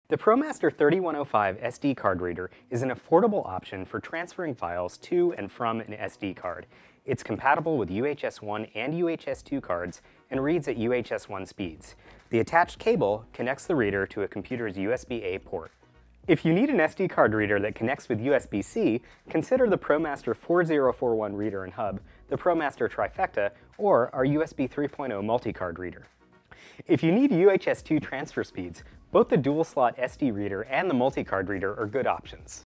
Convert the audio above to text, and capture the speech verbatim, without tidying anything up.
The ProMaster thirty-one oh five S D card reader is an affordable option for transferring files to and from an S D card. It's compatible with U H S one and U H S two cards and reads at U H S one speeds. The attached cable connects the reader to a computer's U S B A port. If you need an S D card reader that connects with U S B C, consider the ProMaster forty forty-one reader and hub, the ProMaster Trifecta, or our U S B three point oh multi-card reader. If you need U H S two transfer speeds, both the dual-slot S D reader and the multi-card reader are good options.